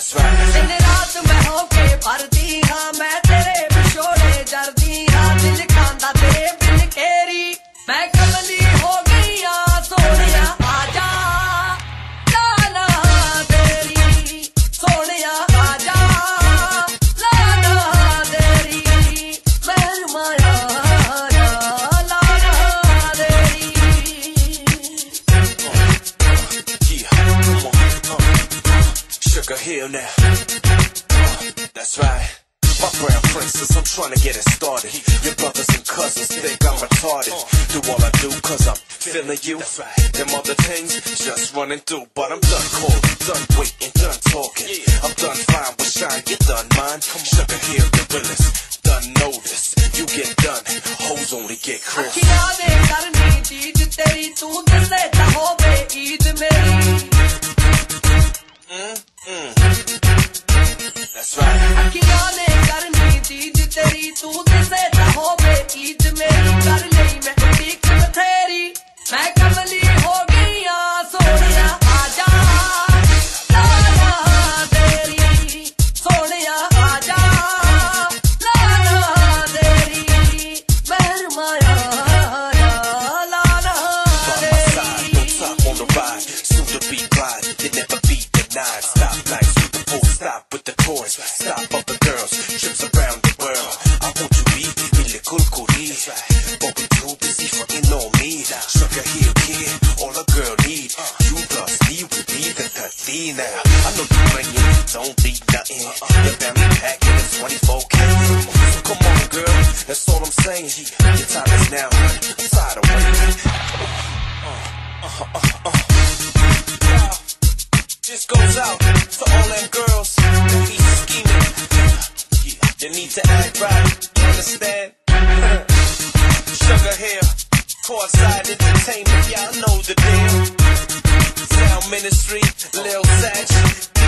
That's right. दिन रात मैं होके भरती हाँ मैं तेरे पिछोड़े जरती हाँ दिल खांदा तेरे बिन केरी मैं कमली हो गई हाँ सोनिया आजा लाला तेरी सोनिया आजा लाला तेरी महरमाया लाला तेरी Sugar Hill now. That's right. My brown princess, I'm trying to get it started. Your brothers and cousins think I'm retarded. Do all I do cause I'm feeling you. Them other things just running through. But I'm done calling, done waiting, done talking. I'm done fine with shine, you done mine. Sugar Hill, the realest, done notice. You get done, hoes only get crisp. अखियाँ दे करनी चीज तेरी तू दिसे होवे ईद मेरी That's right. अखियाँ ने करनी चीज तेरी तू दिसे होवे ईद मेरी कर ली मैं ठीक बथेरी मैं कमली हो गई हाँ सोनिया आजा लाला तेरी सोनिया आजा लाला तेरी महरमाया लाला तेरी On the ride, soon to be bride, you never be denied. Stop lights with the full stop with the chorus. Stop other girls, trips around the world. I want you be really cool, but we too busy fucking on me. Sugar Hill kid, all a girl need. You plus me will be the 13 now. I know you bringing, don't be nothing. Your family packing is 24K. So come on girl, that's all I'm saying. Your time is now, I'm tired of waiting. This goes out to all them girls that be scheming. You need to act right, you understand? Sugar Hill, courtside entertainment, y'all know the deal. Sound Ministry, Lil Satch,